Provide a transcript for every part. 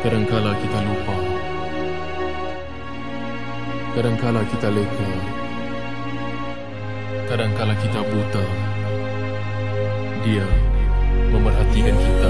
Kadangkala kita lupa, kadangkala kita leka, kadangkala kita buta. Dia memerhatikan kita.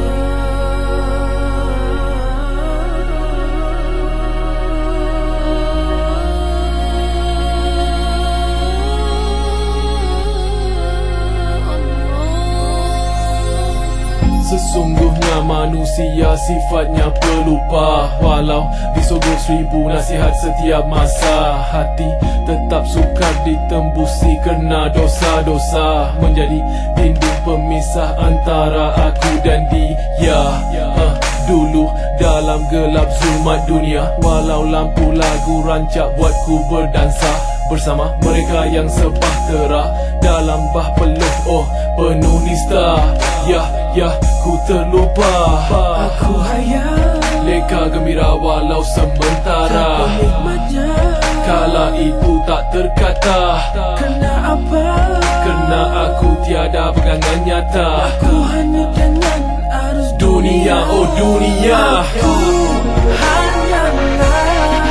Sesungguhnya manusia sifatnya pelupa. Walau disogok 1000 nasihat setiap masa, hati tetap sukar ditembusi kerana dosa-dosa menjadi dinding pemisah antara aku dan dia. Dulu dalam gelap zulmat dunia, walau lampu lagu rancak buatku berdansa bersama mereka yang sebahtera dalam bah peluh penuh nista. Ya, ku terlupa. Aku hayal leka gembira walau sementara. Apa nikmatnya Kala itu tak terkata. Kenapa? Kerana aku tiada pegangan nyata. Aku hanya dengan arus Dunia, oh dunia. Aku hanyalah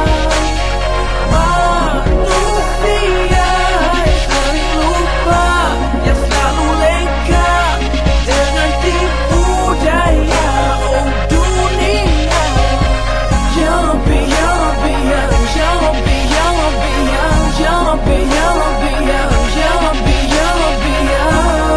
manusia yang sering lupa, yang selalu leka dengan tipu daya. Oh dunia, ya Rabbi, ya Rabbi, ya Rabbi, ya Rabbi, ya Rabbi, ya Rabbi, ya Rabbi, ya Rabbi, ya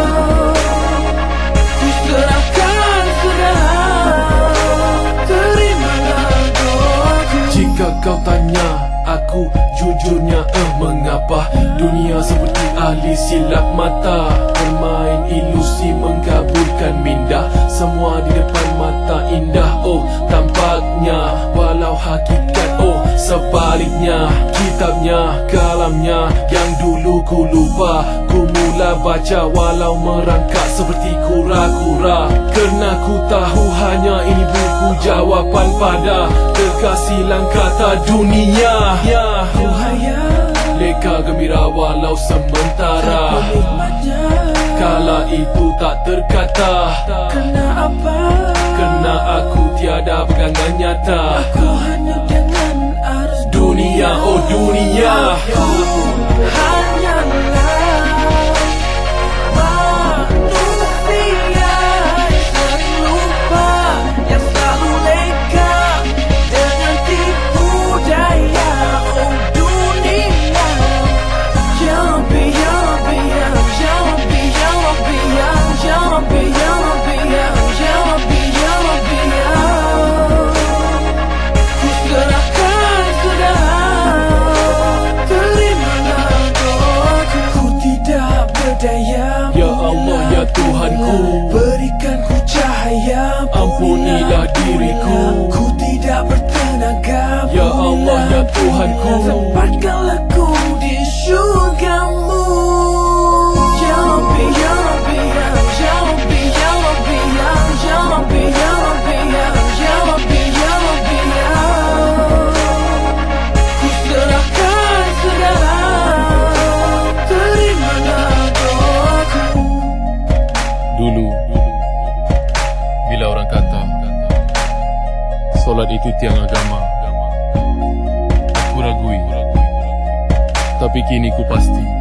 ku serahkan segala, terimalah doaku. Jika kau tanya aku jujurnya mengapa dunia seperti ahli silap mata, bermain ilusi mengkabulkan minda. Semua di depan mata indah, tampaknya, walau hakikat sebaliknya. Kitabnya, kalamnya yang dulu ku lupa, ku mula baca walau merangkak seperti kura-kura. Kerana ku tahu hanya ini buku jawapan pada kekasilan kata dunia. Ku hayal Leka gembira walau sementara. apa nikmatnya Kala itu tak terkata. Kenapa? Kerana aku tiada pegangan nyata. Aku hanya dengan arus Dunia, oh dunia. Aku hanyalah manusia yang sering lupa, yang selalu leka dengan tipu daya. Oh dunia, ya Rabbi, ya Rabbi, ya Rabbi, ya Rabbi, ya Rabbi, ya Rabbi, ya Rabbi, ya Rabbi, ya ku serahkan segala, terimalah doaku. Ku tidak berdaya, Ya Allah, ya Tuhanku, berikan ku cahaya, ampunilah diriku. ku tidak bertenaga. Ya Allah, ya Tuhanku, tempatkanlah ku di syurgamu. Ya Rabbi, ya Rabbi, ya Rabbi, ya Rabbi, ya Rabbi, ya Rabbi, ya Rabbi, ya Rabbi, ya ku serahkan segala, terimalah doaku. Dulu bila orang kata solat itu tiang agama, aku ragui. Tapi kini ku pasti